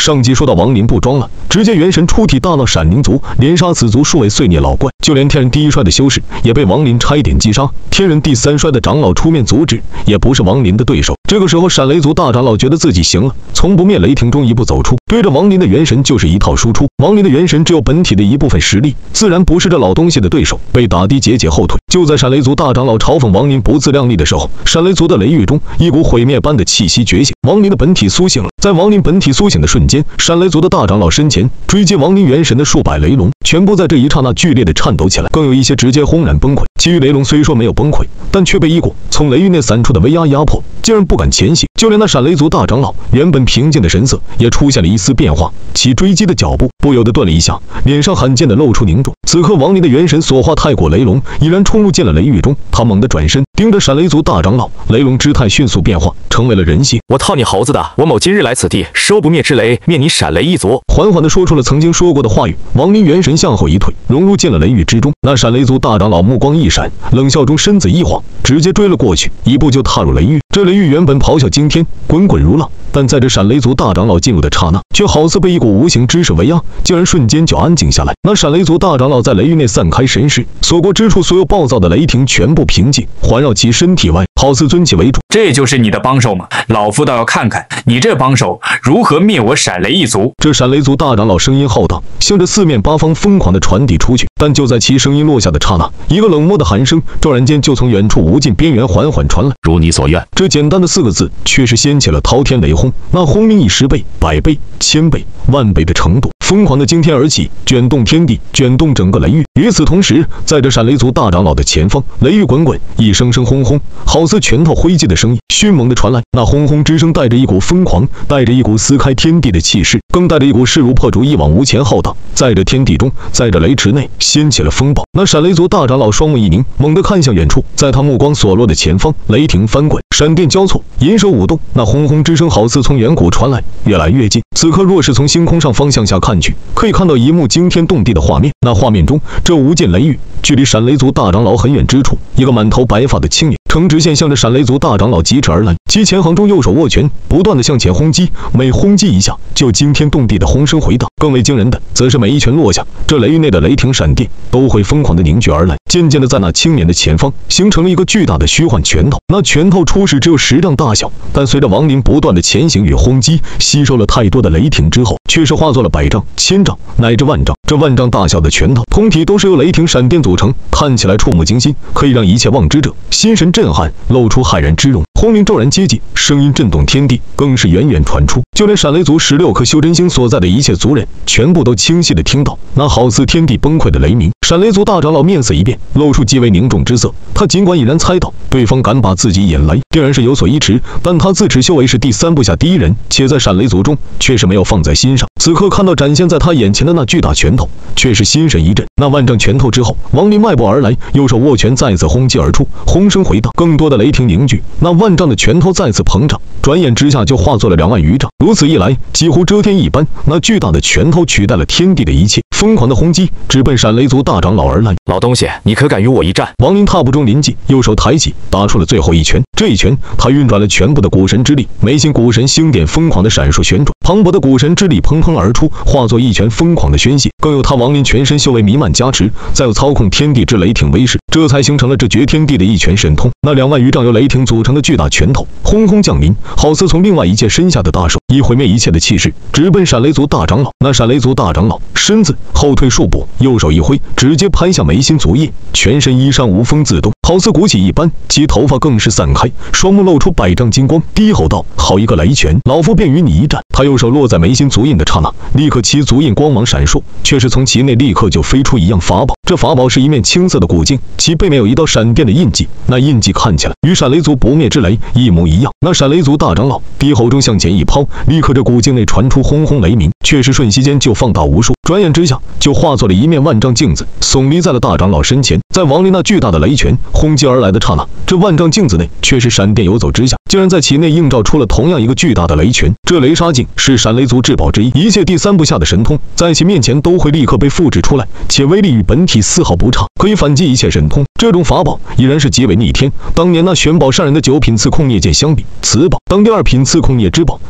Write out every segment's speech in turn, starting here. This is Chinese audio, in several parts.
上集说到王林不装了，直接元神出体大闹闪灵族，连杀死族数位碎孽老怪，就连天人第一帅的修士也被王林差一点击杀。天人第三帅的长老出面阻止，也不是王林的对手。这个时候闪雷族大长老觉得自己行了，从不灭雷霆中一步走出，对着王林的元神就是一套输出。王林的元神只有本体的一部分实力，自然不是这老东西的对手，被打的节节后退。就在闪雷族大长老嘲讽王林不自量力的时候，闪雷族的雷域中一股毁灭般的气息觉醒，王林的本体苏醒了。在王林本体苏醒的瞬间，闪雷族的大长老身前追击王林元神的数百雷龙全部在这一刹那剧烈的颤抖起来，更有一些直接轰然崩溃。其余雷龙虽说没有崩溃，但却被一股从雷域内散出的威压压迫，竟然不敢前行。就连那闪雷族大长老原本平静的神色也出现了一丝变化，其追击的脚步不由得顿了一下，脸上罕见的露出凝重。此刻王林的元神所化太古雷龙已然冲入进了雷域中，他猛地转身盯着闪雷族大长老，雷龙之态迅速变化，成为了人形。 我操你猴子的！我某今日来此地，收不灭之雷，灭你闪雷一族！ 缓缓地说出了曾经说过的话语。王林元神向后一退，融入进了雷域之中。那闪雷族大长老目光一闪，冷笑中身子一晃，直接追了过去，一步就踏入雷域。这雷域原本咆哮惊天，滚滚如浪，但在这闪雷族大长老进入的刹那，却好似被一股无形之势围压，竟然瞬间就安静下来。那闪雷族大长老在雷域内散开神识，所过之处所有暴躁的雷霆全部平静，环绕其身体外，好似尊其为主。 这就是你的帮手吗？老夫倒要看看你这帮手如何灭我闪雷一族！ 这闪雷族大长老声音浩荡，向着四面八方疯狂地传递出去。但就在其声音落下的刹那，一个冷漠的寒声骤然间就从远处无尽边缘缓缓传来。 如你所愿。 这简单的4个字，却是掀起了滔天雷轰，那轰鸣以10倍、100倍、1000倍、万倍的程度，疯狂的惊天而起，卷动天地，卷动整个雷域。与此同时，在这闪雷族大长老的前方，雷域滚滚，一声声轰轰，好似拳头挥击的声音迅猛地传来。那轰轰之声带着一股疯狂，带着一股撕开天地的气势，更带着一股势如破竹、一往无前浩荡。在这天地中，在这雷池内掀起了风暴。那闪雷族大长老双目一凝，猛地看向远处，在他目光所落的前方，雷霆翻滚，闪电交错，银蛇舞动。那轰轰之声好似从远古传来，越来越近。此刻若是从星空上方向下看去，可以看到一幕惊天动地的画面。那画面中，这无尽雷域距离闪雷族大长老很远之处，一个满头白发的青年呈直线向着闪雷族大长老疾驰而来，其前行中右手握拳，不断的向前轰击，每轰击一下，就惊天动地的轰声回荡。更为惊人的，则是每一拳落下，这雷域内的雷霆闪电都会疯狂的凝聚而来，渐渐的在那青年的前方形成了一个巨大的虚幻拳头。那拳头初始只有10丈大小，但随着王林不断的前行与轰击，吸收了太多的雷霆之后，却是化作了100丈、1000丈乃至万丈。这万丈大小的拳头，通体都是由雷霆闪电组成，看起来触目惊心，可以让一切望之者心神震撼，露出骇然之容。轰鸣骤然接近，声音震动天地，更是远远传出，就连闪雷族16颗修真星所在的一切族人，全部都清晰地听到那好似天地崩溃的雷鸣。闪雷族大长老面色一变，露出极为凝重之色。他尽管已然猜到对方敢把自己引来，定然是有所依持，但他自持修为是第3部下第1人，且在闪雷族中却是没有放在心上。此刻看到展现在他眼前的那巨大拳头，却是心神一震。那万丈拳头之后，王林迈步而来，右手握拳再次轰击而出，轰声回荡，更多的雷霆凝聚，那万丈的拳头再次膨胀，转眼之下就化作了2万余丈。如此一来，几乎遮天一般，那巨大的拳头取代了天地的一切，疯狂的轰击直奔闪雷族大长老而来。 老东西，你可敢与我一战？ 王林踏步中临近，右手抬起，打出了最后一拳。这一拳，他运转了全部的古神之力，眉心古神星点疯狂的闪烁旋转，磅礴的古神之力砰砰而出，化作一拳疯狂的宣泄。更有他王林全身修为弥漫加持，再有操控天地之雷霆威势，这才形成了这绝天地的一拳神通。那2万余丈由雷霆组成的巨大拳头轰轰降临，好似从另外一界身下的大手，以毁灭一切的气势直奔闪雷族大长老。那闪雷族大长老身子后退数步，右手一挥，直接拍向眉心足印，全身衣衫无风自动，好似鼓起一般，其头发更是散开，双目露出100丈金光，低吼道：“好一个雷拳，老夫便与你一战！”他右手落在眉心足印的刹那，立刻其足印光芒闪烁，却是从其内立刻就飞出一样法宝。这法宝是一面青色的古镜，其背面有一道闪电的印记，那印记看起来与闪雷族不灭之雷一模一样。那闪雷族大长老低吼中向前一抛，立刻这古镜内传出轰轰雷鸣，却是瞬息间就放大无数，转眼之下就化作了一面万丈镜子，耸立在了大长老身前。在王林那巨大的雷拳轰击而来的刹那，这万丈镜子内却是闪电游走之下，竟然在其内映照出了同样一个巨大的雷拳。这雷杀镜是闪雷族至宝之一，一切第3部下的神通在其面前都会立刻被复制出来，且威力与本体丝毫不差，可以反击一切神通。这种法宝依然是极为逆天。当年那玄宝善人的9品刺控孽剑相比，此宝当第2品刺控孽之宝远远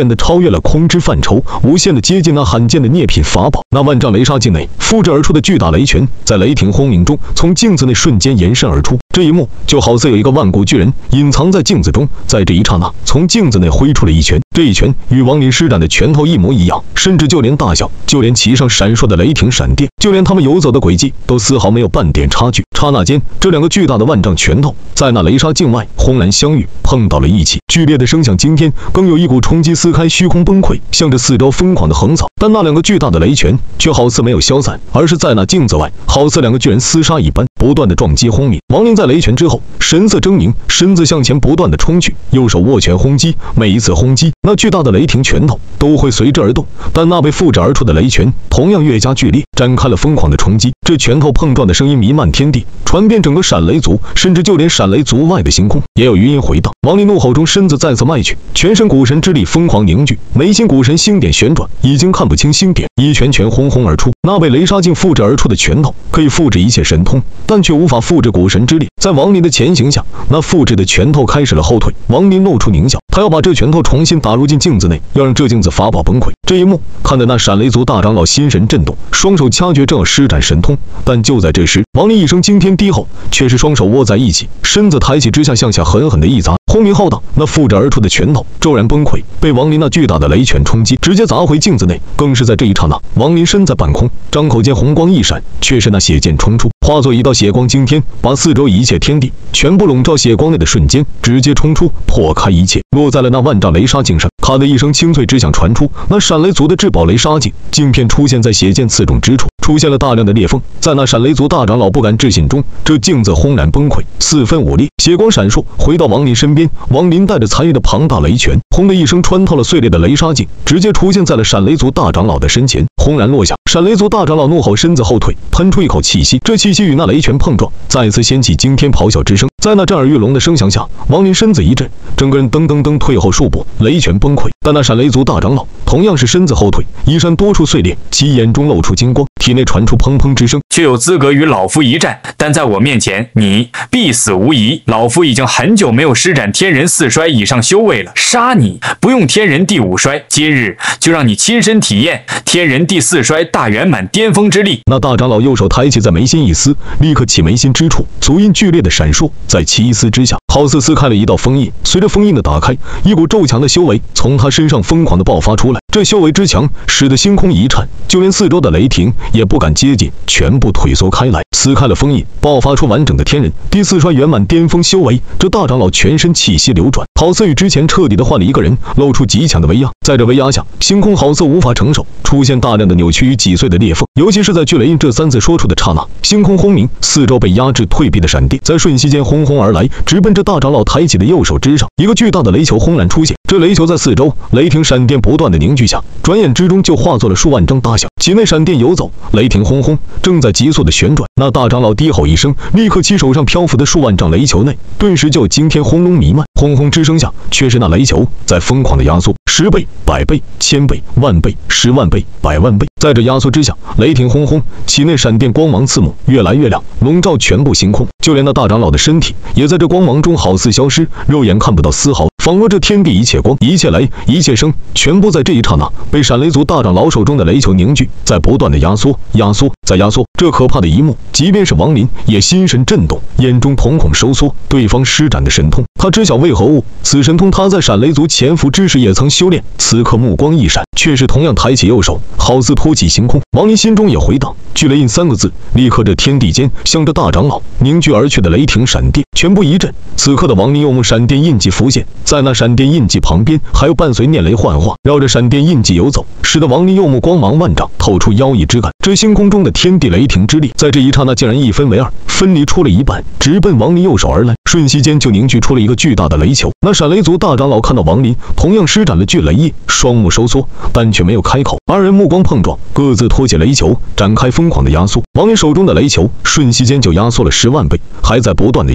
的超越了空之范畴，无限的接近那罕见的涅品法宝。那万丈雷沙镜内复制而出的巨大雷拳，在雷霆轰鸣中从镜子内瞬间延伸而出。这一幕就好似有一个万古巨人隐藏在镜子中，在这一刹那，从镜子内挥出了一拳。这一拳与亡灵施展的拳头一模一样，甚至就连大小，就连其上闪烁的雷霆闪电，就连他们游走的轨迹，都丝毫没有半点差距。刹那间，这两个巨大的万丈拳头在那雷沙镜外轰然相遇，碰到了一起。剧烈的声响惊天，更有一股冲击撕开虚空崩溃，向着四周疯狂的横扫。但那两个巨大的雷拳却好似没有消散，而是在那镜子外，好似两个巨人厮杀一般，不断的撞击轰鸣。亡灵在雷拳之后，神色狰狞，身子向前不断的冲去，右手握拳轰击。每一次轰击，那巨大的雷霆拳头都会随之而动，但那被复制而出的雷拳同样越加剧烈，展开了疯狂的冲击。这拳头碰撞的声音弥漫天地，传遍整个闪雷族，甚至就连闪雷族外的星空也有余音回荡。亡灵怒吼中，身子再次迈去，全身古神之力疯狂凝聚，眉心古神星点旋转，已经看不清星点，一拳拳轰轰而出。那被雷沙镜复制而出的拳头可以复制一切神通，但却无法复制古神之力。在亡灵的前行下，那复制的拳头开始了后退。亡灵露出狞笑，他要把这拳头重新打入进镜子内，要让这镜子法宝崩溃。这一幕看得那闪雷族大长老心神震动，双手掐诀正要施展神通，但就在这时，亡灵一声惊天低吼，却是双手握在一起，身子抬起之下向下狠狠的一砸，轰鸣浩荡，那复制而出的拳头骤然崩溃，被亡灵那巨大的雷拳冲击，直接砸回镜子内。更是在这一刹那，亡灵身在半空，张口间红光一闪，却是那血剑冲出，化作一道血光惊天，把四周一切天地全部笼罩血光内的瞬间，直接冲出，破开一切，落在了那万丈雷沙镜上。咔的一声清脆之响传出，那闪雷族的至宝雷沙镜镜片出现在血剑刺中之处，出现了大量的裂缝。在那闪雷族大长老不敢置信中，这镜子轰然崩溃，四分五裂，血光闪烁，回到亡灵身边。亡灵带着残余的庞大雷拳，轰的一声穿透了碎裂的雷沙镜，直接出现在了闪雷族大长老的身前，轰然落下。闪雷族大长老怒吼，身子后退，喷出一口气息，这气息与那雷拳碰撞，再次掀起惊天咆哮之声。在那震耳欲聋的声响下，亡灵身子一震，整个人噔噔噔退后数步，雷拳崩溃。但那闪雷族大长老同样是身子后退，衣衫多处碎裂，其眼中露出金光，体内传出砰砰之声， 却有资格与老夫一战，但在我面前，你必死无疑。老夫已经很久没有施展天人四衰以上修为了，杀你不用天人第五衰，今日就让你亲身体验天人第四衰大圆满巅峰之力。 那大长老右手抬起，在眉心一撕，立刻其眉心之处足印剧烈的闪烁，在其一撕之下，好似撕开了一道封印。随着封印的打开，一股骤强的修为从他身上疯狂的爆发出来，这修为之强，使得星空一颤，就连四周的雷霆也不敢接近，全部退缩开来，撕开了封印，爆发出完整的天人第四衰圆满巅峰修为。这大长老全身气息流转，好似与之前彻底的换了一个人，露出极强的威压。在这威压下，星空好似无法承受，出现大量的扭曲与挤碎的裂缝，尤其是在巨雷印这三字说出的刹那，星空轰鸣，四周被压制退避的闪电在瞬息间轰轰而来，直奔这大长老抬起的右手之上。一个巨大的雷球轰然出现，这雷球在四周雷霆闪电不断的凝聚下，转眼之中就化作了数万张大小，其内闪电游走，雷霆轰轰，正在急速的旋转。那大长老低吼一声，立刻其手上漂浮的数万丈雷球内顿时就有惊天轰隆弥漫，轰轰之声下，却是那雷球在疯狂的压缩，10倍、100倍、1000倍、万倍、10万倍、100万倍。在这压缩之下，雷霆轰轰，其内闪电光芒刺目，越来越亮，笼罩全部星空，就连那大长老的身体也在这光芒中好似消失，肉眼看不到丝毫，仿若这天地一切光、一切雷、一切声，全部在这一刹那被闪雷族大长老手中的雷球凝聚，在不断的压缩、压缩、再压缩。这可怕的一幕，即便是亡灵也心神震动，眼中瞳孔收缩。对方施展的神通，他知晓为何物，此神通他在闪雷族潜伏之时也曾修炼。此刻目光一闪，却是同样抬起右手，好似托起星空。亡灵心中也回荡，巨雷印3个字，立刻这天地间向着大长老凝聚而去的雷霆闪电全部一震。此刻的亡灵右目闪电印记浮现，在那闪电印记旁边还有伴随念雷幻化，绕着闪电印记游走，使得亡灵右目光芒万丈，透出妖异之感。这星空中的天地雷霆之力，在这一刹那竟然一分为二，分离出了一半，直奔亡灵右手而来，瞬息间就凝聚出了一个巨大的雷球。那闪雷族大长老看到亡灵同样施展了巨雷印，双目收缩，但却没有开口。二人目光碰撞，各自托起雷球，展开疯狂的压缩。亡灵手中的雷球瞬息间就压缩了10万倍，还在不断的压缩。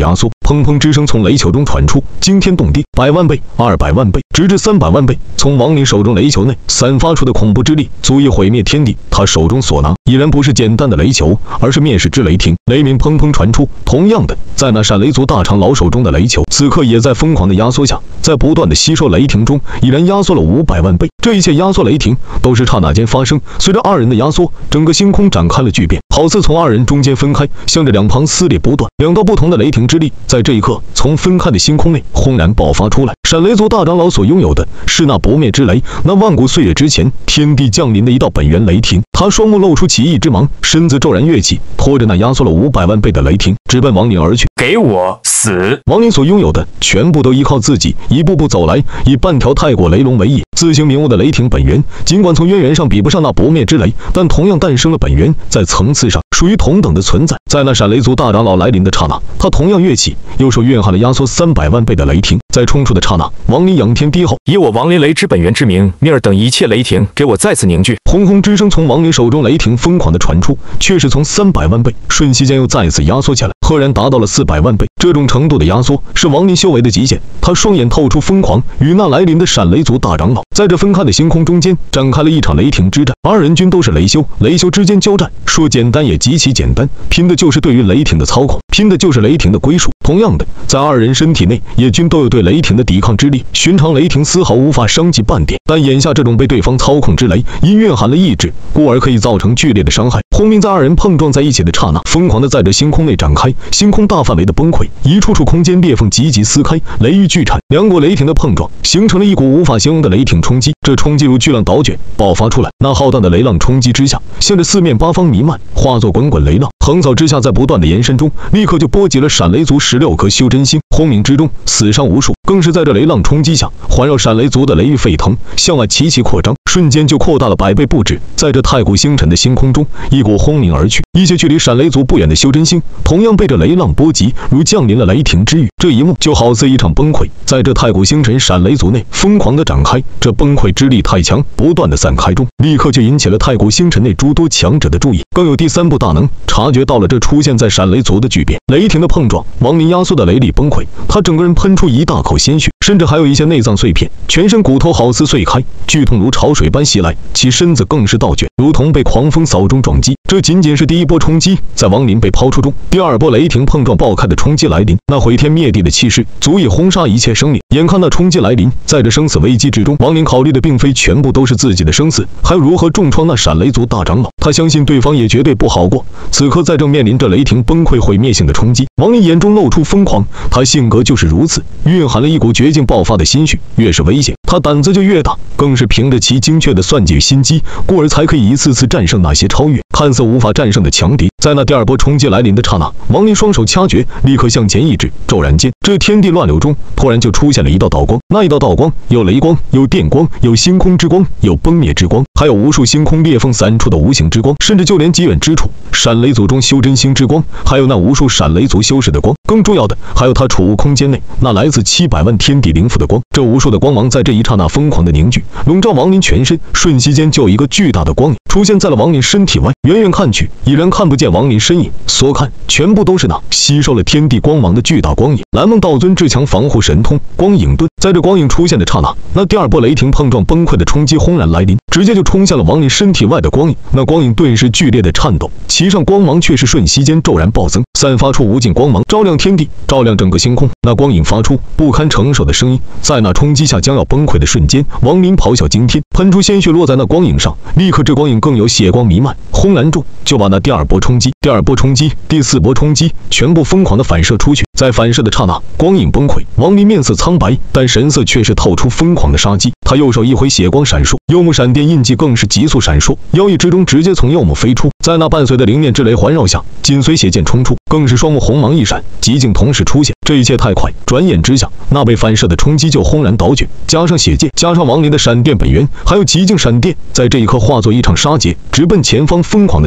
砰砰之声从雷球中传出，惊天动地，100万倍、200万倍，直至300万倍。从亡灵手中雷球内散发出的恐怖之力，足以毁灭天地。他手中所拿已然不是简单的雷球，而是灭世之雷霆。雷鸣砰砰传出，同样的，在那闪雷族大长老手中的雷球，此刻也在疯狂的压缩下，在不断的吸收雷霆中，已然压缩了500万倍。这一切压缩雷霆都是刹那间发生，随着二人的压缩，整个星空展开了巨变，好似从二人中间分开，向着两旁撕裂不断。两道不同的雷霆之力，在这一刻从分开的星空内轰然爆发出来。闪雷族大长老所拥有的是那不灭之雷，那万古岁月之前天地降临的一道本源雷霆。他双目露出奇异之芒，身子骤然跃起，拖着那压缩了500万倍的雷霆，直奔亡灵而去。 给我死！ 亡灵所拥有的全部都依靠自己一步步走来，以半条太过雷龙为业，自行明悟的雷霆本源，尽管从渊源上比不上那不灭之雷，但同样诞生了本源，在层次上属于同等的存在。在那闪雷族大长老来临的刹那，他同样跃起，右手蕴含了压缩300万倍的雷霆，在冲出的刹那，亡灵仰天低吼：“ 以我亡灵雷之本源之名，灭尔等一切雷霆，给我再次凝聚！” 轰轰之声从亡灵手中雷霆疯狂的传出，却是从300万倍瞬息间又再次压缩起来，赫然达到了400万倍。这种程度的压缩是亡灵修为的极限。他双眼透出疯狂，与那来临的闪雷族大长老在这分开的星空中间展开了一场雷霆之战。二人均都是雷修，雷修之间交战，说简单也极其简单，拼的就是对于雷霆的操控，拼的就是雷霆的归属。同样的，在二人身体内也均都有对雷霆的抵抗之力。寻常雷霆丝毫无法伤及半点，但眼下这种被对方操控之雷，因蕴含了意志，故而可以造成剧烈的伤害。轰鸣在二人碰撞在一起的刹那，疯狂的在这星空内展开，星空大范围的崩溃，一处处空间裂缝急急撕开，雷雨剧产，两股雷霆的碰撞，形成了一股无法形容的雷霆冲击。这冲击如巨浪倒卷爆发出来，那浩荡的雷浪冲击之下，向着四面八方弥漫，化作滚滚雷浪，横扫之下，在不断的延伸中，立刻就波及了闪雷族16颗修真星。轰鸣之中，死伤无数，更是在这雷浪冲击下，环绕闪雷族的雷域沸腾，向外齐齐扩张，瞬间就扩大了100倍不止。在这太古星辰的星空中，一股轰鸣而去，一些距离闪雷族不远的修真星，同样被这雷浪波及，如降临了雷霆之雨。这一幕就好似一场崩溃，在这太古星辰闪雷族内疯狂的展开。这崩溃之力太强，不断的散开中，立刻就引起了太古星辰内诸多强者的注意。更有第三部大能察觉到了这出现在闪雷族的巨变，雷霆的碰撞，亡灵压缩的雷力崩溃，他整个人喷出一大口鲜血，甚至还有一些内脏碎片，全身骨头好似碎开，剧痛如潮水般袭来，其身子更是倒卷，如同被狂风扫中撞击。这仅仅是第一波冲击，在亡灵被抛出中，第二波雷霆碰撞爆开的冲击来临，那毁天灭地的气势足以轰杀一切生灵。眼看那冲击来临，在这生死危机之中，亡灵考虑的并非全部都是自己的生死，还有如何重创那闪雷族大长老。他相信对方也绝对不好过。此刻在正面临着雷霆崩溃毁灭性的冲击，亡灵眼中露出疯狂，他性格就是如此，蕴含了一股绝境爆发的心绪，越是危险，他胆子就越大，更是凭着其精确的算计与心机，故而才可以一次次战胜那些超越看似无法战胜的强敌。在那第二波冲击来临的刹那，亡灵双手掐诀，立刻向前一指，骤然间，这天地乱流中突然就出现了一道道光。那一道道光有雷光，有电光，有星空之光，有崩灭之光，还有无数星空裂缝散出的无形之光，甚至就连极远之处闪雷族中修真星之光，还有那无数闪雷族修士的光。更重要的还有他储物空间内那来自700万天地灵符的光。这无数的光芒在这一刹那疯狂的凝聚，笼罩亡灵全身，瞬息间就有一个巨大的光影出现在了亡灵身体外。远远看去，已然看不见亡灵身影，所看全部都是那吸收了天地光芒的巨大光影。蓝梦道尊至强防护神通光影盾，在这光影出现的刹那，那第二波雷霆碰撞崩溃的冲击轰然来临，直接就冲向了亡灵身体外的光影。那光影顿时剧烈的颤抖，其上光芒却是瞬息间骤然暴增，散发出无尽光芒，照亮天地，照亮整个星空。那光影发出不堪承受的声音，在那冲击下将要崩溃的瞬间，亡灵咆哮惊天，喷出鲜血落在那光影上，立刻这光影更有血光弥漫，轰然中就把那第二波冲击、第四波冲击全部疯狂的反射出去。在反射的刹那，光影崩溃，亡灵面色苍白，但神色却是透出疯狂的杀机。他右手一挥，血光闪烁，右目闪电印记更是急速闪烁，腰翼之中直接从右目飞出，在那伴随的灵念之雷环绕下，紧随血剑冲出，更是双目红芒一闪，极境同时出现。这一切太快，转眼之下，那被反射的冲击就轰然倒卷，加上血剑，加上亡灵的闪电本源，还有极境闪电，在这一刻化作一场杀劫，直奔前方疯狂的宣泄。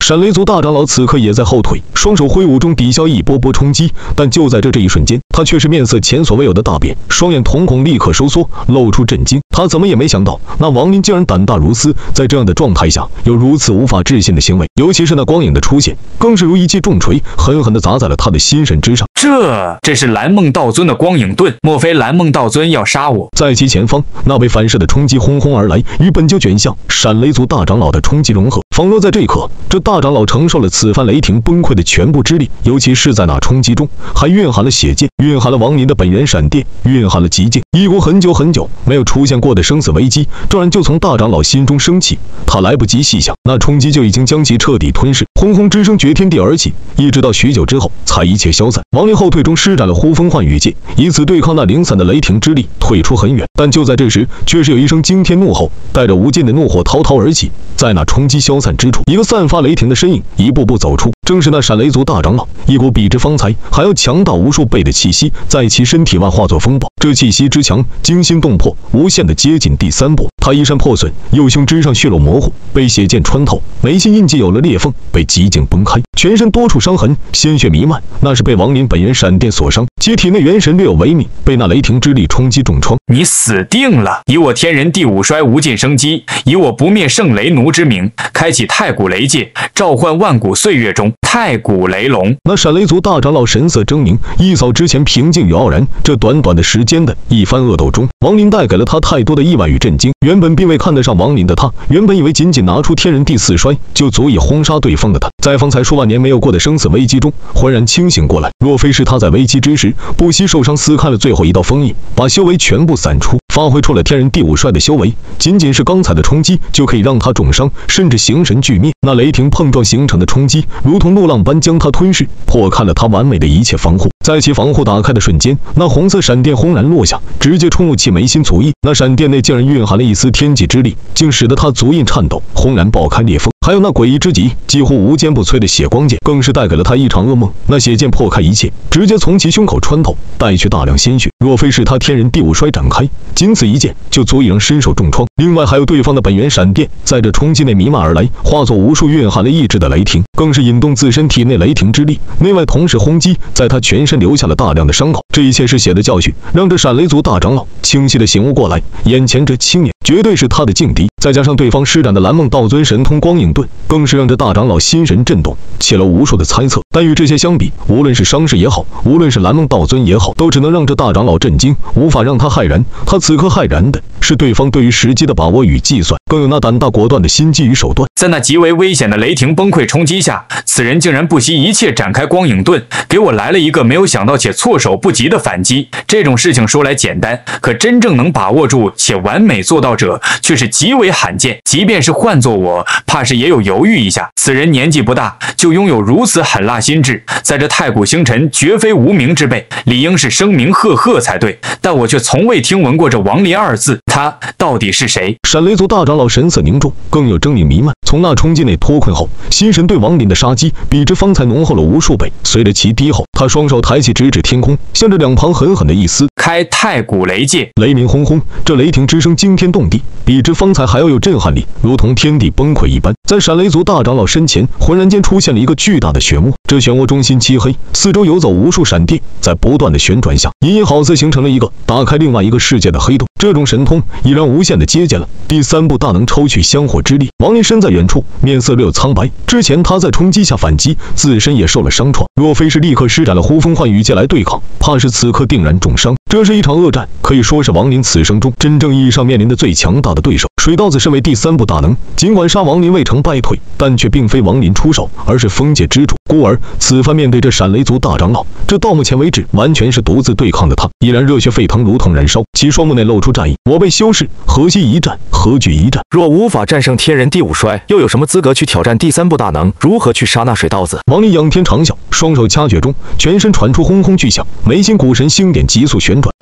闪雷族大长老此刻也在后退，双手挥舞中抵消一波波冲击，但就在这一瞬间，他却是面色前所未有的大变，双眼瞳孔立刻收缩，露出震惊。他怎么也没想到，那亡灵竟然胆大如斯，在这样的状态下有如此无法置信的行为，尤其是那光影的出现，更是如一记重锤，狠狠地砸在了他的心神之上。 这是蓝梦道尊的光影盾，莫非蓝梦道尊要杀我？ 在其前方，那被反射的冲击轰轰而来，与本就卷向闪雷族大长老的冲击融合，仿若在这一刻，这大长老承受了此番雷霆崩溃的全部之力，尤其是在那冲击中，还蕴含了血剑，蕴含了亡灵的本源闪电，蕴含了极境，一股很久很久没有出现过的生死危机，骤然就从大长老心中升起。他来不及细想，那冲击就已经将其彻底吞噬，轰轰之声绝天地而起，一直到许久之后，才一切消散。亡灵后退中施展了呼风唤雨剑，以此对抗那零散的雷霆之力，退出很远。但就在这时，却是有一声惊天怒吼，带着无尽的怒火滔滔而起。在那冲击消散之处，一个散发雷霆的身影一步步走出，正是那闪雷族大长老。一股比之方才还要强大无数倍的气息在其身体外化作风暴，这气息之强，惊心动魄，无限的接近第三步。他衣衫破损，右胸之上血肉模糊，被血剑穿透，眉心印记有了裂缝，被极境崩开，全身多处伤痕，鲜血弥漫，那是被亡灵本源闪电所伤，其体内元神略有违逆，被那雷霆之力冲击重创。 你死定了！以我天人第五衰无尽生机，以我不灭圣雷奴之名，开启太古雷界，召唤万古岁月中太古雷龙。 那闪雷族大长老神色狰狞，一扫之前平静与傲然。这短短的时间的一番恶斗中，亡灵带给了他太多的意外与震惊。原本并未看得上亡灵的他，原本以为仅仅拿出天人第四衰就足以轰杀对方的他，在方才数万年没有过的生死危机中浑然清醒过来。若非是他在危机之时不惜受伤撕开了最后一道封印，把修为全部散出，发挥出了天人第五衰的修为，仅仅是刚才的冲击就可以让他重伤，甚至形神俱灭。那雷霆碰撞形成的冲击，如同怒浪般将他吞噬，破开了他完美的一切防护。在其防护打开的瞬间，那红色闪电轰然落下，直接冲入其眉心足印。那闪电内竟然蕴含了一丝天际之力，竟使得他足印颤抖，轰然爆开裂缝。还有那诡异之极，几乎无坚不摧的血光剑，更是带给了他一场噩梦。那血剑破开一切，直接从其胸口穿透，带去大量鲜血。若非是他天人第五衰展开，仅此一剑就足以让身受重创。另外还有对方的本源闪电，在这冲击内弥漫而来，化作无数蕴含了意志的雷霆，更是引动自身体内雷霆之力，内外同时轰击，在他全身留下了大量的伤口。这一切是血的教训，让这闪雷族大长老清晰的醒悟过来，眼前这青年绝对是他的劲敌。再加上对方施展的蓝梦道尊神通光影盾，更是让这大长老心神震动，起了无数的猜测。但与这些相比，无论是伤势也好，无论是蓝梦道尊也好，都只能让这大长老震惊，无法让他骇然。他此刻骇然的是对方对于时机的把握与计算，更有那胆大果断的心机与手段。 在那极为危险的雷霆崩溃冲击下，此人竟然不惜一切展开光影盾，给我来了一个没有想到且措手不及的反击。这种事情说来简单，可真正能把握住且完美做到者却是极为罕见，即便是换做我，怕是也有犹豫一下。此人年纪不大，就拥有如此狠辣心智，在这太古星辰绝非无名之辈，理应是声名赫赫才对，但我却从未听闻过这亡灵二字，他到底是谁？ 闪雷族大长老神色凝重，更有狰狞弥漫。从那冲击内脱困后，心神对亡灵的杀机比之方才浓厚了无数倍。随着其低后，他双手抬起，直指天空，向着两旁狠狠的一撕， 开太古雷界。 雷鸣轰轰，这雷霆之声惊天动地，比之方才还要有震撼力，如同天地崩溃一般。在闪雷族大长老身前，浑然间出现了一个巨大的漩涡，这漩涡中心漆黑，四周游走无数闪电，在不断的旋转下，隐隐好似形成了一个打开另外一个世界的黑洞。这种神通已然无限的接近了第三步大能抽取香火之力。亡灵身在远处，面色略有苍白。之前他在冲击下反击，自身也受了伤创，若非是立刻施展了呼风唤雨剑来对抗，怕是此刻定然重伤。这是一场恶战，可以说是亡灵此生中真正意义上面临的最强大的对手。水道子身为第三步大能，尽管杀亡灵未成败退，但却并非亡灵出手，而是封界之主。故而此番面对这闪雷族大长老，这到目前为止完全是独自对抗的他，依然热血沸腾，如同燃烧，其双目内露出战意。我辈修士何惜一战，何惧一战？ 若无法战胜天人第五衰，又有什么资格去挑战第三步大能？如何去杀那水道子？ 亡灵仰天长啸，双手掐诀中，全身传出轰轰巨响，眉心骨神星点急速旋转，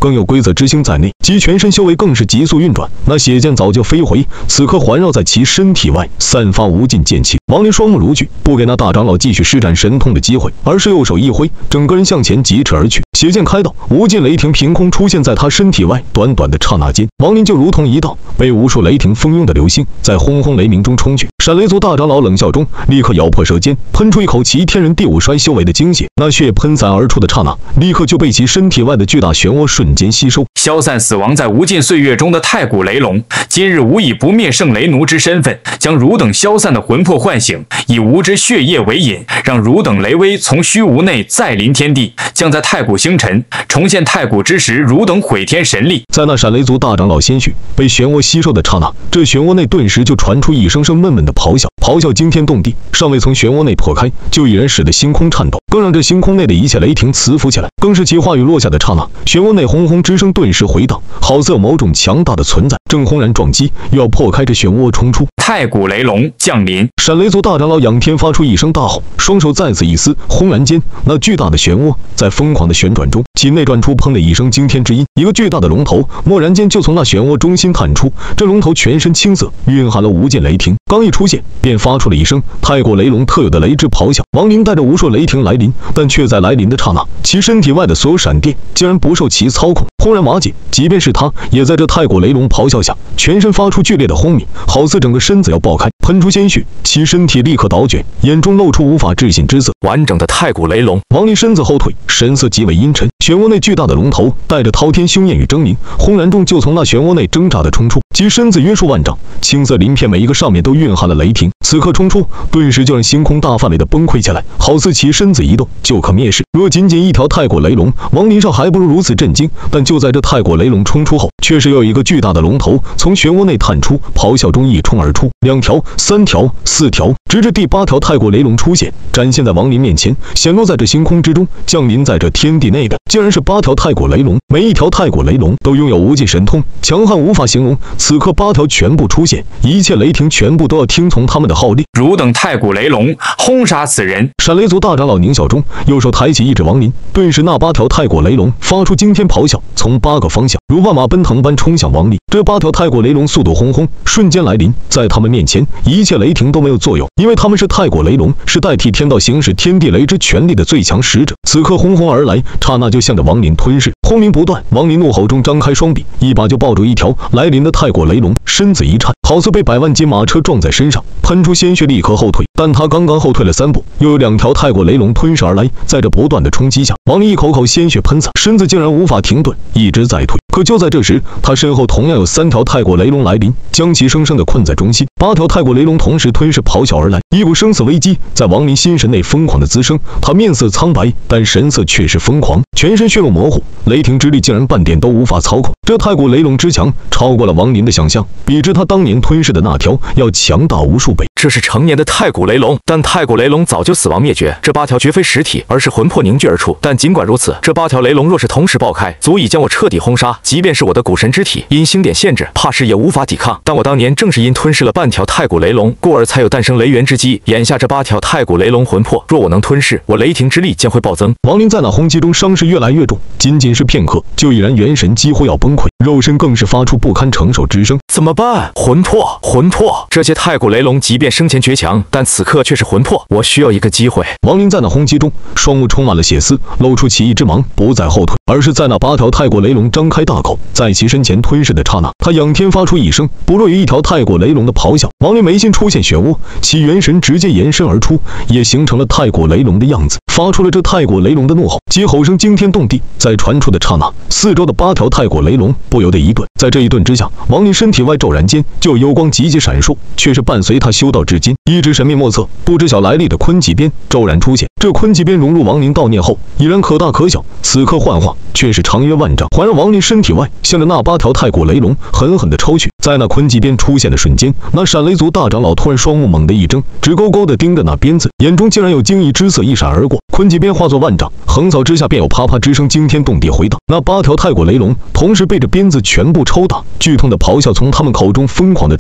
更有规则之星在内，其全身修为更是急速运转。那血剑早就飞回，此刻环绕在其身体外，散发无尽剑气。王林双目如炬，不给那大长老继续施展神通的机会，而是右手一挥，整个人向前疾驰而去。血剑开道，无尽雷霆凭空出现在他身体外。短短的刹那间，王林就如同一道被无数雷霆蜂拥的流星，在轰轰雷鸣中冲去。闪雷族大长老冷笑中，立刻咬破舌尖，喷出一口其天人第5衰修为的精血。那血喷散而出的刹那，立刻就被其身体外的巨大漩涡瞬间吸收， 消散死亡在无尽岁月中的太古雷龙，今日无以不灭圣雷奴之身份，将汝等消散的魂魄唤醒，以吾之血液为引，让汝等雷威从虚无内再临天地，降在太古星辰，重现太古之时，汝等毁天神力。 在那闪雷族大长老鲜血被漩涡吸收的刹那，这漩涡内顿时就传出一声声闷闷的咆哮，咆哮惊天动地，尚未从漩涡内破开，就已然使得星空颤抖，更让这星空内的一切雷霆磁浮起来。更是其话语落下的刹那，漩涡内轰轰之声顿时回荡，好似有某种强大的存在正轰然撞击，又要破开这漩涡冲出。 太古雷龙降临！ 闪雷族大长老仰天发出一声大吼，双手再次一撕，轰然间，那巨大的漩涡在疯狂的旋转中，其内转出砰的一声惊天之音，一个巨大的龙头蓦然间就从那漩涡中心探出。这龙头全身青色，蕴含了无尽雷霆，刚一出现，便发出了一声太过雷龙特有的雷之咆哮。亡灵带着无数雷霆来临，但却在来临的刹那，其身体外的所有闪电竟然不受其操控，轰然瓦解。即便是他，也在这太过雷龙咆哮下，全身发出剧烈的轰鸣，好似整个身子要爆开，喷出鲜血，其身体立刻倒卷，眼中露出无法置信之色。 完整的太古雷龙！ 王林身子后退，神色极为阴沉。漩涡内巨大的龙头带着滔天凶焰与狰狞，轰然中就从那漩涡内挣扎的冲出，其身子约数万丈，青色鳞片每一个上面都蕴含了雷霆。此刻冲出，顿时就让星空大范围的崩溃起来，好似其身子一动就可灭世。若仅仅一条太过雷龙，王林上还不如如此震惊。但就在这太过雷龙冲出后，却是又有一个巨大的龙头从漩涡内探出，咆哮中一冲而出，2条、3条、4条，直至第8条太过雷龙出现，展现在王林面前，显露在这星空之中，降临在这天地内的，竟然是8条太过雷龙。每一条太过雷龙都拥有无尽神通，强悍无法形容。此刻8条全部出现，一切雷霆全部都要听从他们的号令。 汝等太古雷龙，轰杀此人！ 闪雷族大长老狞笑中，右手抬起一指王林，顿时那8条太过雷龙发出惊天咆哮，从8个方向如万马奔腾般冲向王林。这8条太过雷龙速度轰轰，瞬间来临，在他们面前，一切雷霆都没有作用，因为他们是太过雷龙，是代替天道行使天地雷之权力的最强使者。此刻轰轰而来，刹那就向着王林吞噬，轰鸣不断。王林怒吼中张开双臂，一把就抱住一条来临的太过雷龙，身子一颤，好似被100万斤马车撞在身上，喷出鲜血，立刻后退。但他刚刚后退了3步，又有2条太过雷龙吞噬而来，在这不断的冲击下，王林一口口鲜血喷洒，身子竟然无法停顿，一直在退。可就在这时，他身后同样有3条太过雷龙来临，将其生生的困在中心。8条太过雷龙同时吞噬咆哮而来，一股生死危机在王林心神内疯狂的滋生。他面色苍白，但神色却是疯狂，全身血肉模糊，雷霆之力竟然半点都无法操控。这太过雷龙之强，超过了王林的想象，比之他当年吞噬的那条要强大无数倍。 这是成年的太古雷龙，但太古雷龙早就死亡灭绝，这8条绝非实体，而是魂魄凝聚而出。但尽管如此，这8条雷龙若是同时爆开，足以将我彻底轰杀。即便是我的古神之体，因星点限制，怕是也无法抵抗。但我当年正是因吞噬了半条太古雷龙，故而才有诞生雷源之机。眼下这8条太古雷龙魂魄，若我能吞噬，我雷霆之力将会暴增。 王林在那轰击中伤势越来越重，仅仅是片刻，就已然元神几乎要崩溃，肉身更是发出不堪承受之声。 怎么办？魂魄，魂魄！这些太古雷龙即便生前绝强，但此刻却是魂魄，我需要一个机会。 王林在那轰击中，双目充满了血丝，露出奇异之芒，不再后退，而是在那8条太过雷龙张开大口，在其身前吞噬的刹那，他仰天发出一声不弱于一条太过雷龙的咆哮。王林眉心出现漩涡，其元神直接延伸而出，也形成了太过雷龙的样子，发出了这太过雷龙的怒吼，其吼声惊天动地。在传出的刹那，四周的8条太过雷龙不由得一顿，在这一顿之下，王林身体外骤然间就有幽光急急闪烁，却是伴随他修道至今一直神秘莫测、不知晓来历的坤极鞭骤然出现。这坤极鞭融入王林道念后，已然可大可小，此刻幻化却是长约万丈，环绕王林身体外，向着那8条太过雷龙狠狠地抽去。在那坤极鞭出现的瞬间，那闪雷族大长老突然双目猛地一睁，直勾勾地盯着那鞭子，眼中竟然有惊异之色一闪而过。坤极鞭化作万丈，横扫之下便有啪啪之声惊天动地回荡。那8条太过雷龙同时被这鞭子全部抽打，剧痛的咆哮从他们口中疯狂地传出，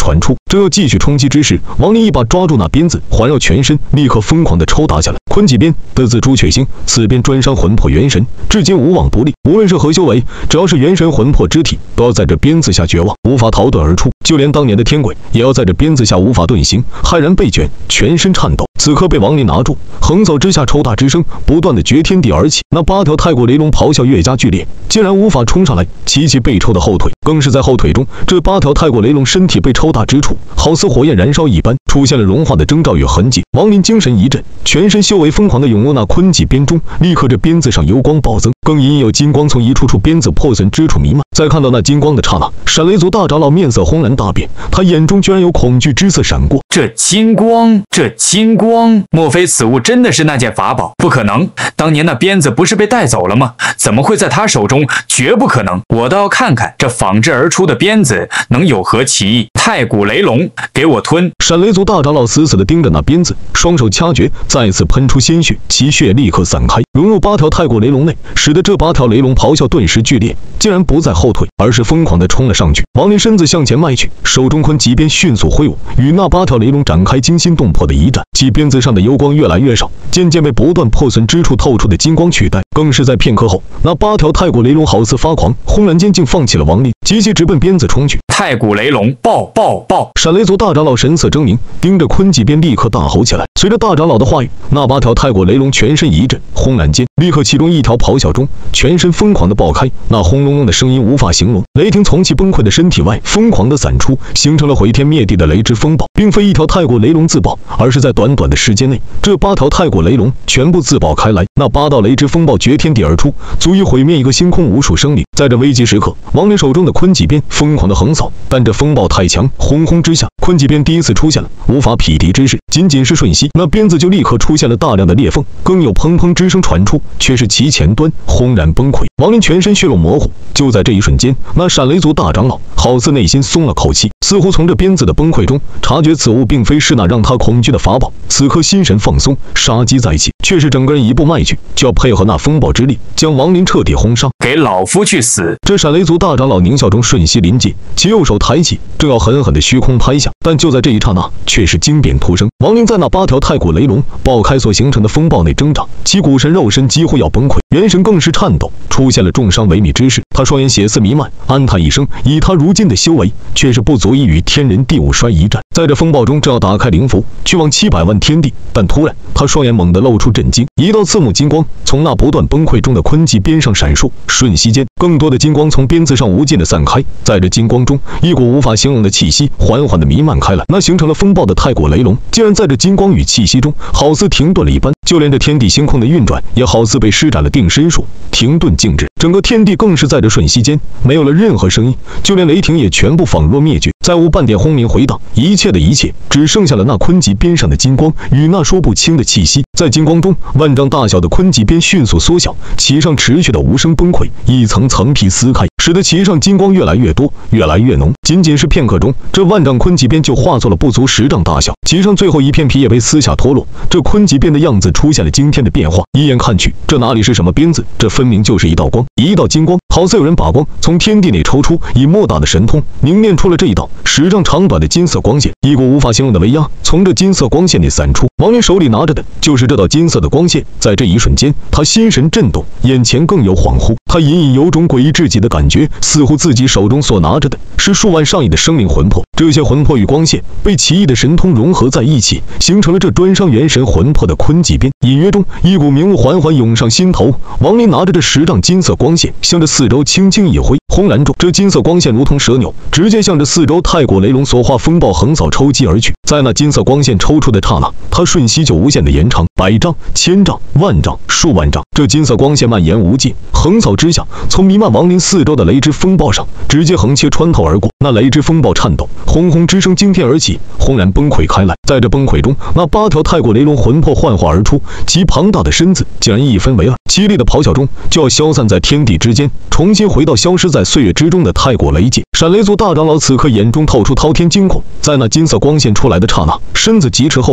正要继续冲击之时，王林一把抓住那鞭子，环绕全身，立刻疯狂地抽打下来。坤极鞭得自朱雀星，此鞭专伤魂魄元神，至今无往不利。无论是何修为，只要是元神魂魄之体，都要在这鞭子下绝望，无法逃遁而出。就连当年的天鬼，也要在这鞭子下无法遁形，骇然被卷，全身颤抖。此刻被王林拿住，横扫之下，抽打之声不断的绝天地而起。那8条太古雷龙咆哮越加剧烈，竟然无法冲上来，齐齐被抽的后退。更是在后腿中，这8条太古雷龙身体被抽打之处，好似火焰燃烧一般，出现了融化的征兆与痕迹。王林精神一振，全身修为疯狂的涌入那坤极鞭中，立刻这鞭子上油光暴增，更隐隐有金光从一处处鞭子破损之处弥漫。在看到那金光的刹那，闪雷族大长老面色轰然大变，他眼中居然有恐惧之色闪过。 这金光，莫非此物真的是那件法宝？不可能，当年那鞭子不是被带走了吗？怎么会在他手中？绝不可能！我倒要看看这仿制而出的鞭子能有何奇异。太古雷龙，给我吞！ 闪雷族大长老死死地盯着那鞭子，双手掐诀，再次喷出鲜血，其血立刻散开，融入8条太古雷龙内，使得这8条雷龙咆哮顿时剧烈，竟然不再后退，而是疯狂地冲了上去。王林身子向前迈去，手中坤极鞭迅速挥舞，与那8条雷龙展开惊心动魄的一战。其鞭子上的油光越来越少，渐渐被不断破损之处透出的金光取代。更是在片刻后，那8条太古雷龙好似发狂，轰然间竟放弃了王林，急急直奔鞭子冲去。 太古雷龙爆！ 闪雷族大长老神色狰狞，盯着坤极鞭立刻大吼起来。随着大长老的话语，那8条太古雷龙全身一震，轰然间，立刻其中一条咆哮中，全身疯狂地爆开，那轰隆隆的声音无法形容。雷霆从其崩溃的身体外疯狂地散出，形成了毁天灭地的雷之风暴。并非一条太古雷龙自爆，而是在短短的时间内，这8条太古雷龙全部自爆开来。那8道雷之风暴绝天地而出，足以毁灭一个星空无数生灵。在这危急时刻，王林手中的坤极鞭疯狂地横扫，但这风暴太强，轰轰之下，坤极鞭第一次出现了无法匹敌之势。仅仅是瞬息，那鞭子就立刻出现了大量的裂缝，更有砰砰之声传出，却是其前端轰然崩溃。王林全身血肉模糊。就在这一瞬间，那闪雷族大长老好似内心松了口气，似乎从这鞭子的崩溃中察觉此物并非是那让他恐惧的法宝，此刻心神放松，杀机再起，却是整个人一步迈去，就要配合那风暴之力，将王林彻底轰杀。 给老夫去死！ 这闪雷族大长老狞笑中瞬息临界，其右手抬起，正要狠狠的虚空拍下，但就在这一刹那，却是惊变突生。王林在那8条太古雷龙爆开所形成的风暴内挣扎，其骨神肉身几乎要崩溃，元神更是颤抖，出现了重伤萎靡之势。他双眼血丝弥漫，暗叹一声，以他如今的修为，却是不足以与天人第5衰一战。在这风暴中，正要打开灵符，去往700万天地，但突然他双眼猛地露出震惊，一道刺目金光从那不断崩溃中的坤极鞭上闪烁，瞬息间，更多的金光从鞭子上无尽的散开。在这金光中，一股无法形容的气息缓缓的弥漫开来。那形成了风暴的太古雷龙，竟然在这金光与气息中，好似停顿了一般，就连这天地星空的运转，也好似被施展了定身术，停顿静止。整个天地更是在这瞬息间没有了任何声音，就连雷霆也全部仿若灭绝，再无半点轰鸣回荡。一切的一切，只剩下了那坤极鞭上的金光与那说不清的气息。在金光中，万丈大小的坤极鞭迅速缩小，其上持续的无声崩溃，一层层皮撕开，使得其上金光越来越多，越来越浓。仅仅是片刻中，这万丈坤极鞭就化作了不足10丈大小，其上最后一片皮也被撕下脱落。这坤极鞭的样子出现了惊天的变化，一眼看去，这哪里是什么鞭子，这分明就是一道光，一道金光，好似有人把光从天地内抽出，以莫大的神通凝练出了这一道10丈长短的金色光线，一股无法形容的威压从这金色光线内散出。王林手里拿着的就是这道金色的光线，在这一瞬间，他心神震动，眼前更有恍惚，他隐隐有种诡异至极的感觉，似乎自己手中所拿着的是数万上亿的生灵魂魄，这些魂魄与光线被奇异的神通融合在一起，形成了这专伤元神魂魄的坤极鞭。隐约中，一股明悟缓缓涌上心头。王林拿着这10丈金色光线，向着四周轻轻一挥，轰然中，这金色光线如同蛇钮，直接向着四周太古雷龙所化风暴横扫抽击而去。在那金色光线抽出的刹那，它瞬息就无限的延长，100丈、1000丈、万丈、数万丈，这金色光线蔓延无尽，横扫之下，从弥漫王林四周的雷之风暴上直接横切穿透而过。那雷之风暴颤抖，轰轰之声惊天而起，轰然崩溃开来。在这崩溃中，那8条太古雷龙魂魄幻化而出，其庞大的身子竟然一分为二，凄厉的咆哮中就要消散在天地之间，重新回到消失在岁月之中的太古雷界。闪雷族大长老此刻眼中透出滔天惊恐，在那金色光线出来的刹那，身子疾驰后退，但却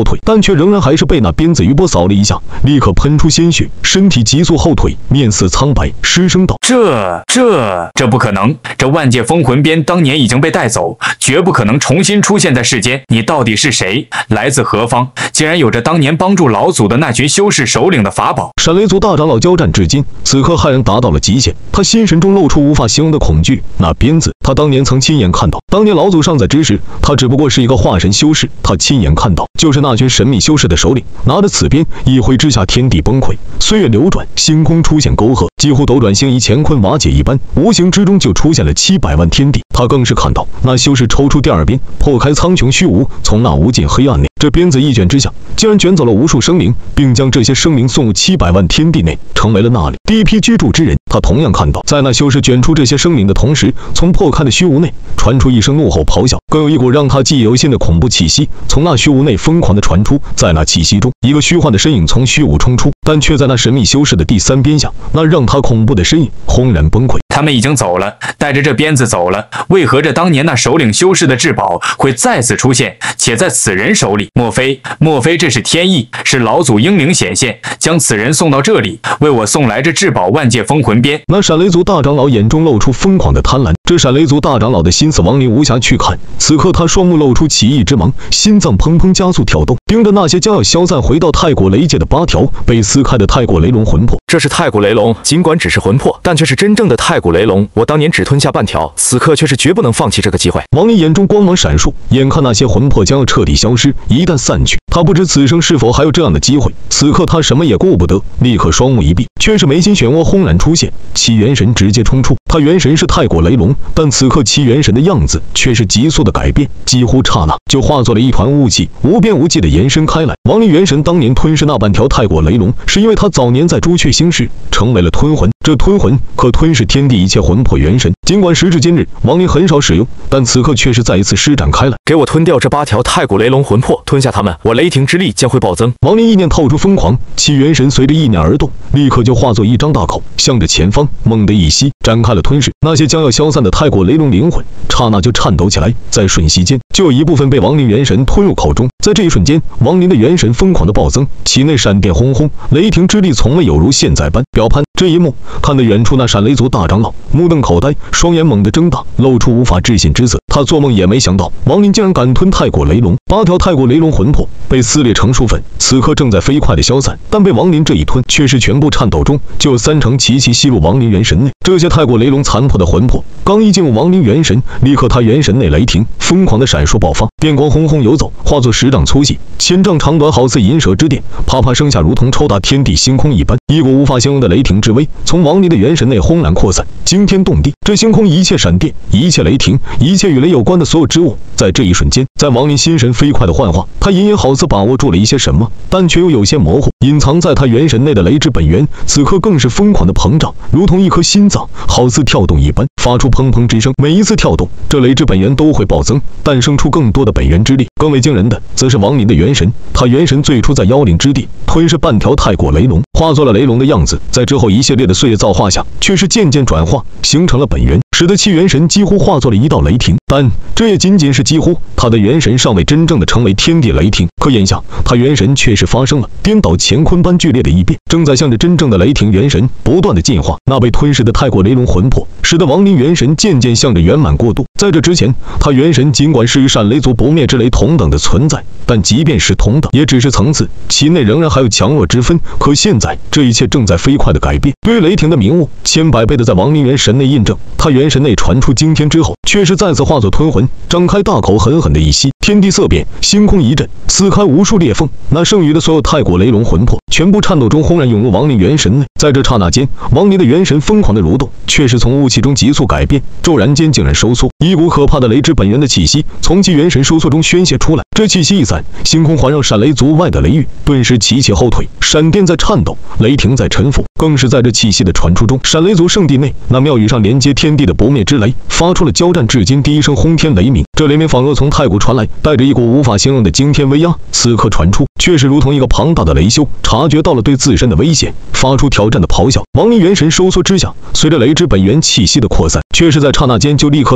却仍然还是被那鞭子余波扫了一下，立刻喷出鲜血，身体急速后退，面色苍白，失声道：“ 这不可能！这万界封魂鞭当年已经被带走，绝不可能重新出现在世间。你到底是谁？来自何方？竟然有着当年帮助老祖的那群修士首领的法宝？” 闪雷族大长老交战至今，此刻骇然达到了极限，他心神中露出无法形容的恐惧。那鞭子，他当年曾亲眼看到，当年老祖尚在之时，他只不过是一个化神修士，他亲眼看到，就是那群神秘修士的首领拿着此鞭，一挥之下，天地崩溃，岁月流转，星空出现沟壑，几乎斗转星移，乾坤瓦解一般，无形之中就出现了700万天地。他更是看到那修士抽出第二鞭，破开苍穹虚无，从那无尽黑暗内，这鞭子一卷之下，竟然卷走了无数生灵，并将这些生灵送入700万天地内，成为了那里第一批居住之人。他同样看到，在那修士卷出这些生灵的同时，从破开的虚无内传出一声怒吼咆哮，更有一股让他记忆犹新的恐怖气息从那虚无内疯狂地传出。在那气息中，一个虚幻的身影从虚无冲出，但却在那神秘修士的第三鞭下，那让他恐怖的身影轰然崩溃。 他们已经走了，带着这鞭子走了。为何这当年那首领修士的至宝会再次出现，且在此人手里？莫非这是天意？是老祖英灵显现，将此人送到这里，为我送来这至宝万界封魂鞭？ 那闪雷族大长老眼中露出疯狂的贪婪。这闪雷族大长老的心思，王林无暇去看。此刻他双目露出奇异之芒，心脏砰砰加速跳动，盯着那些将要消散回到太古雷界的8条被撕开的太古雷龙魂魄。 这是太古雷龙，尽管只是魂魄，但却是真正的太古雷龙。我当年只吞下半条，此刻却是绝不能放弃这个机会。 王林眼中光芒闪烁，眼看那些魂魄将要彻底消失，一旦散去，他不知此生是否还有这样的机会。此刻他什么也顾不得，立刻双目一闭，却是眉心漩涡轰然出现，其元神直接冲出。他元神是太古雷龙，但此刻其元神的样子却是急速的改变，几乎刹那就化作了一团雾气，无边无际的延伸开来。王林元神当年吞噬那半条太古雷龙，是因为他早年在朱雀星时成为了吞魂，这吞魂可吞噬天地一切魂魄元神。尽管时至今日王林很少使用，但此刻却是再一次施展开来。 给我吞掉这8条太古雷龙魂魄，吞下它们，我雷霆之力将会暴增。 王林意念透出疯狂，其元神随着意念而动，立刻就化作一张大口，向着前方猛地一吸，展开了吞噬。那些将要消散的太古雷龙灵魂刹那就颤抖起来，在瞬息间就有一部分被王林元神吞入口中。在这一瞬间，王林的元神疯狂的暴增，体内闪电轰轰，雷霆之力从未有如现在般表攀。这一幕看得远处那闪雷族大长老目瞪口呆，双眼猛地睁大，露出无法置信之色。他做梦也没想到，王林竟然敢吞太古雷龙。8条太古雷龙魂魄被撕裂成数份，此刻正在飞快的消散，但被王林这一吞，却是全部颤抖中就有3成奇吸入王林元神内。这些太古雷龙残破的魂魄刚一进入王林元神，立刻他元神内雷霆疯狂的闪烁爆发，电光轰轰游走，化作10丈粗细，1000丈长短，好似银蛇之电，啪啪声下如同抽打天地星空一般。一股无法形容的雷霆之威从王林的元神内轰然扩散，惊天动地。这星空一切闪电，一切雷霆，一切与雷有关的所有之物，在这一瞬间，在王林心神飞快的幻化，他隐隐好似把握住了一些什么，但却又有些模糊。隐藏在他元神内的雷之本源，此刻更是疯狂的膨胀，如同一颗心脏，好似跳动一般，发出砰砰之声。每一次跳动，这雷之本源都会暴增，诞生出更多的本源之力。更为惊人的，则是王林的元神。他元神最初在妖灵之地吞噬半条太古雷龙，化作了雷龙的样子，在之后一系列的岁月造化下，却是渐渐转化，形成了本源，使得其元神几乎化作了一道雷霆。但这也仅仅是几乎，他的元神尚未真正的成为天地雷霆。可眼下，他元神却是发生了颠倒乾坤般剧烈的异变，正在向着真正的雷霆元神不断的进化。那被吞噬的太古雷龙魂魄，使得王林元神渐渐向着圆满过渡。在这之前，他元神尽管是与闪雷族不灭之雷同等的存在，但即便是同等，也只是层次，其内仍然还有强弱之分。可现在，这一切正在飞快的改变。对于雷霆的明悟，千百倍的在王林元神内印证。他元神内传出惊天之后，却是再次化作吞魂，张开大口狠狠的一吸，天地色变，星空一震，撕开无数裂缝。那剩余的所有太古雷龙魂魄，全部颤抖中轰然涌入王林元神内。在这刹那间，王林的元神疯狂的蠕动，却是从雾气中急速改变，骤然间竟然收缩，一股可怕的雷之本源的气息从其元神收缩中宣泄出来。这气息一散，星空环绕闪雷族外的雷域顿时齐齐后退，闪电在颤抖，雷霆在沉浮。更是在这气息的传出中，闪雷族圣地内那庙宇上连接天地的不灭之雷发出了交战至今第一声轰天雷鸣。这雷鸣仿若从太古传来，带着一股无法形容的惊天威压。此刻传出，却是如同一个庞大的雷修察觉到了对自身的危险，发出挑战的咆哮。王林元神收缩之下，随着雷之本源气息的扩散，却是在刹那间就立刻刺目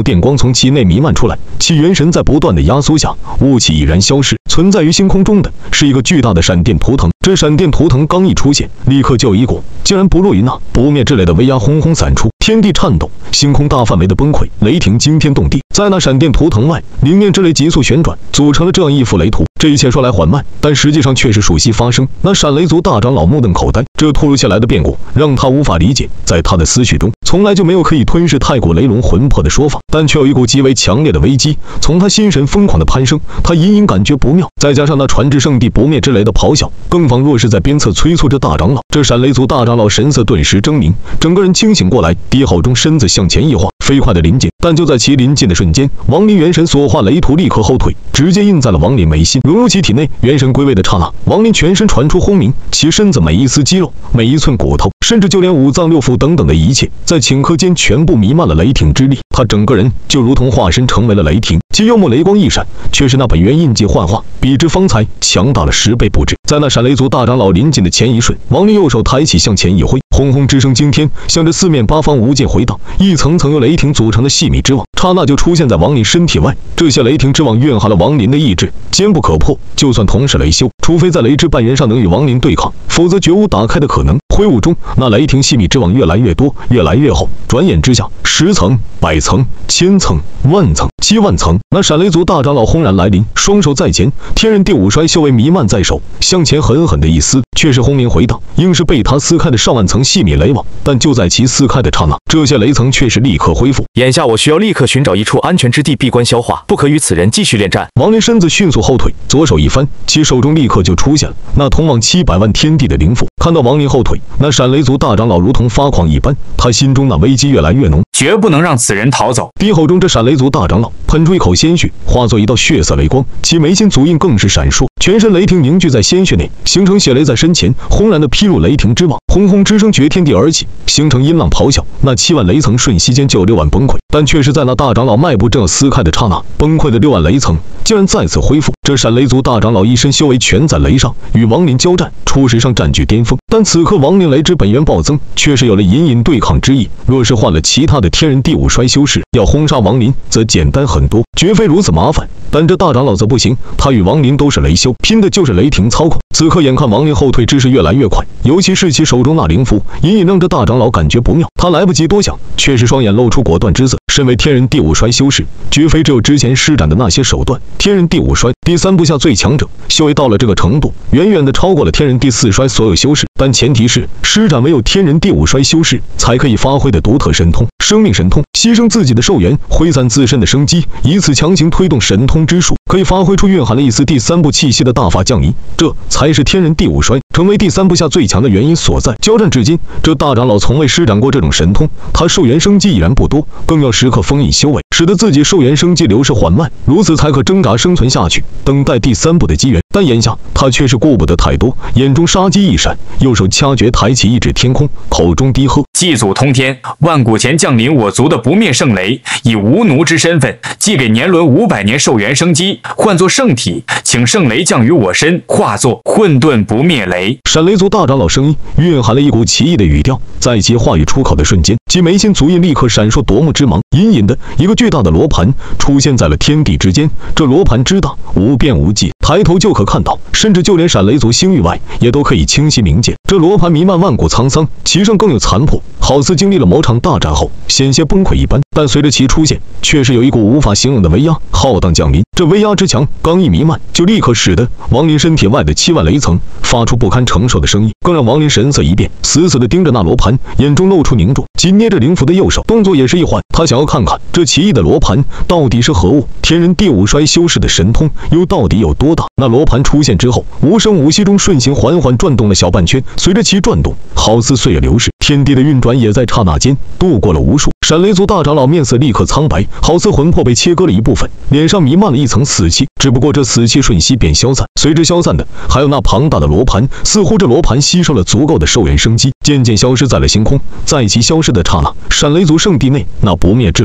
电光从其内弥漫出来，其元神在不断的压缩下，雾气已然消失。存在于星空中的是一个巨大的闪电图腾，这闪电图腾刚一出现，立刻就有一股竟然不落于那不灭之雷的威压轰轰散出，天地颤抖，星空大范围的崩溃，雷霆惊天动地。在那闪电图腾外，灵面之雷急速旋转，组成了这样一幅雷图。这一切说来缓慢，但实际上却是瞬息发生。那闪雷族大长老目瞪口呆，这突如其来的变故让他无法理解。在他的思绪中，从来就没有可以吞噬太古雷龙魂魄的说法，但却有一股极为强烈的危机从他心神疯狂的攀升。他隐隐感觉不妙，再加上那传至圣地不灭之雷的咆哮，更仿若是在鞭策催促着大长老。这闪雷族大长老神色顿时狰狞，整个人清醒过来，低吼中身子向前一晃，飞快的临近。但就在其临近的瞬间，亡灵元神所化雷图立刻后退，直接印在了亡灵眉心，融入其体内。元神归位的刹那，亡灵全身传出轰鸣，其身子每一丝肌肉、每一寸骨头，甚至就连五脏六腑等等的一切，在顷刻间全部弥漫了雷霆之力。他整个人就如同化身成为了雷霆，其幽默雷光一闪，却是那本源印记幻化，比之方才强大了10倍不止。在那闪雷族大长老临近的前一瞬，亡灵右手抬起向前一挥，轰轰之声惊天，向着四面八方无尽回荡，一层层由雷霆组成的细密之网，刹那就出现在亡灵身体外。这些雷霆之网蕴含了亡灵的意志，坚不可破。就算同是雷修，除非在雷之半元上能与亡灵对抗，否则绝无打开的可能。挥舞中，那雷霆细密之网越来越多，越来越厚，转眼之下，10层、100层、1000层、万层、7万层。那闪雷族大长老轰然来临，双手在前，天人第5衰修为弥漫在手，向前狠狠的一撕，却是轰鸣回荡，应是被他撕开的上万层细密雷网。但就在其撕开的刹那，这些雷层却是立刻恢复。 眼下我需要立刻寻找一处安全之地闭关消化，不可与此人继续恋战。 亡灵身子迅速后退，左手一翻，其手中立刻就出现了那通往700万天地的灵符。看到亡灵后退，那闪雷族大长老如同发狂一般，他心中那危机越来越浓， 绝不能让此人逃走。 低吼中，这闪雷族大长老喷出一口鲜血，化作一道血色雷光，其眉心足印更是闪烁，全身雷霆凝聚在鲜血内，形成血雷在身前轰然的劈入雷霆之网，轰轰之声绝天地而起，形成音浪咆哮。那7万雷层瞬息间就有6万崩溃，但却是在那大长老迈步正要撕开的刹那，崩溃的6万雷层竟然再次恢复。这闪雷族大长老一身修为全在雷上，与亡灵交战，初始上占据巅峰，但此刻亡灵雷之本源暴增，却是有了隐隐对抗之意。若是换了其他的天人第5衰修士，要轰杀亡灵则简单很多，绝非如此麻烦。但这大长老则不行，他与亡灵都是雷修，拼的就是雷霆操控。此刻眼看亡灵后退之势越来越快，尤其是其手中那灵符，隐隐让这大长老感觉不妙。他来不及多想，却是双眼露出果断之色。身为天人第5衰修士，绝非只有之前施展的那些手段。天人第5衰第3部下最强者，修为到了这个程度，远远的超过了天人第4衰所有修士。但前提是施展唯有天人第5衰修士才可以发挥的独特神通——生命神通。牺牲自己的寿元，挥散自身的生机，以此强行推动神通之术，可以发挥出蕴含了一丝第3部气息的大法降临。这才是天人第5衰成为第3部下最强的原因所在。交战至今，这大长老从未施展过这种神通，他寿元生机已然不多，更要时刻封印修为，使得自己寿元生机流失缓慢，如此才可挣扎生存下去，等待第3部的机缘。但眼下他却是顾不得太多，眼中杀机一闪，右手掐诀抬起一指天空，口中低喝： 祭祖通天，万古前降临我族的不灭圣雷，以无奴之身份，祭给年轮500年寿元生机，换作圣体，请圣雷降于我身，化作混沌不灭雷。 闪雷族大长老声音蕴含了一股奇异的语调，在其话语出口的瞬间，其眉心足印立刻闪烁夺目之芒，隐隐的一个巨大的罗盘出现在了天地之间。这罗盘之大，无边无际，抬头就可看到，甚至就连闪雷族星域外也都可以清晰明见。这罗盘弥漫万古沧桑，其上更有残破，好似经历了某场大战后险些崩溃一般。但随着其出现，却是有一股无法形容的威压浩荡降临。这威压之强，刚一弥漫，就立刻使得亡灵身体外的7万雷层发出不堪承受的声音，更让亡灵神色一变，死死地盯着那罗盘，眼中露出凝重，紧捏着灵符的右手动作也是一缓，他想要看看这奇异的罗盘到底是何物，天人第5衰修士的神通又到底有多大。那罗盘出现之后，无声无息中顺行缓缓转动了小半圈，随着其转动，好似岁月流逝，天地的运转也在刹那间度过了无数。闪雷族大长老面色立刻苍白，好似魂魄被切割了一部分，脸上弥漫了一层死气。只不过这死气瞬息便消散，随之消散的还有那庞大的罗盘，似乎这罗盘吸收了足够的寿元生机，渐渐消失在了星空。在其消失的刹那，闪雷族圣地内那不灭之雷轰鸣，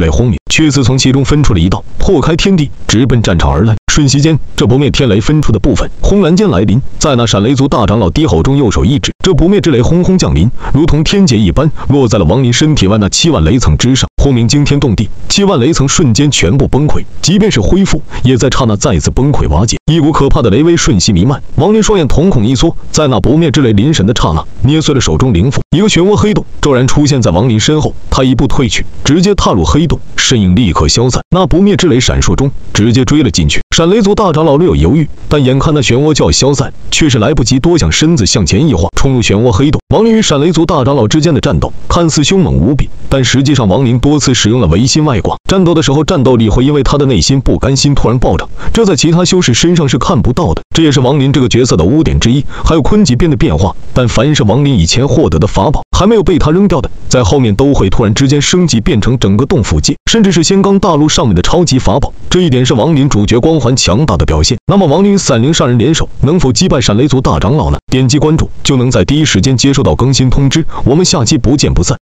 却似从其中分出了一道，破开天地，直奔战场而来。瞬息间，这不灭天雷分出的部分轰然间来临，在那闪雷族大长老低吼中，右手一指，这不灭之雷轰轰降临，如同天劫一般，落在了王林身体外那7万雷层之上，轰鸣惊天动地，7万雷层瞬间全部崩溃，即便是恢复，也在刹那再次崩溃瓦解，一股可怕的雷威瞬息弥漫。王林双眼瞳孔一缩，在那不灭之雷临神的刹那，捏碎了手中灵符，一个漩涡黑洞骤然出现在王林身后，他一步退去，直接踏入黑洞，身影立刻消散。那不灭之雷闪烁中，直接追了进去。闪雷族大长老略有犹豫，但眼看那漩涡就要消散，却是来不及多想，身子向前一晃，冲入漩涡黑洞。王林与闪雷族大长老之间的战斗看似凶猛无比，但实际上王林多次使用了唯心外挂，战斗的时候战斗力会因为他的内心不甘心突然暴涨，这在其他修士身上是看不到的，这也是王林这个角色的污点之一。还有坤极鞭的变化，但凡是王林以前获得的法宝还没有被他扔掉的，在后面都会突然之间升级变成整个洞府界甚至是仙罡大陆上面的超级法宝，这一点是王林主角光环强大的表现。那么王林与散灵上人联手能否击败闪雷族大长老呢？点击关注就能在第一时间接收到更新通知，我们下期不见不散。